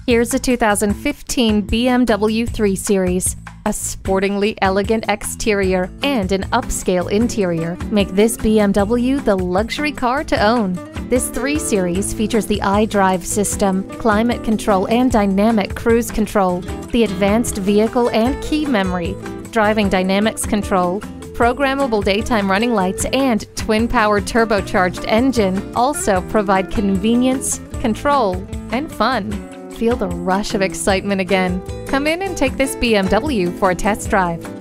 Here's a 2015 BMW 3 Series. A sportingly elegant exterior and an upscale interior make this BMW the luxury car to own. This 3 Series features the xDrive system, climate control and dynamic cruise control, the advanced vehicle and key memory, driving dynamics control, programmable daytime running lights, and twin-powered turbocharged engine also provide convenience, control, and fun. Feel the rush of excitement again. Come in and take this BMW for a test drive.